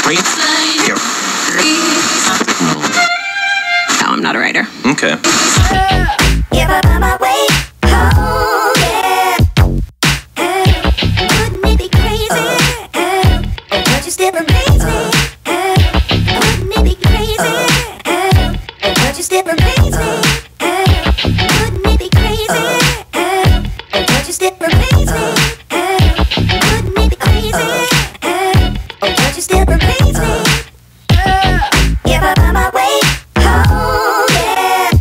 No, I'm not a writer. Okay. If I find my way home, yeah. Wouldn't it be crazy? Don't you still amaze me? Wouldn't it be crazy? Don't you still amaze me? Wouldn't it be crazy? Don't you still amaze me? Wouldn't it be crazy? Don't you still amaze me? If I find my way home, yeah.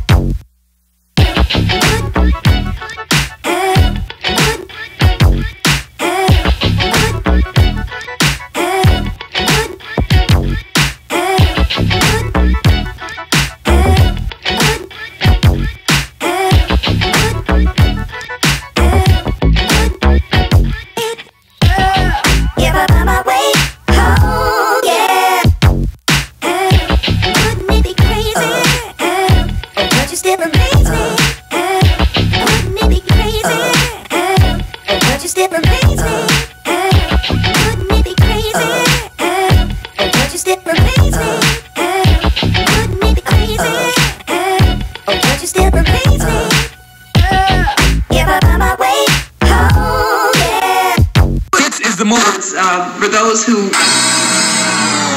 If I find my way home, yeah. Wouldn't it be crazy? Don't you still amaze me? Wouldn't it be crazy? Don't you still amaze me? Wouldn't it be crazy? Don't you still amaze me? Wouldn't it be crazy? Don't you still amaze me? If I find my way home, yeah. This is the movement for those who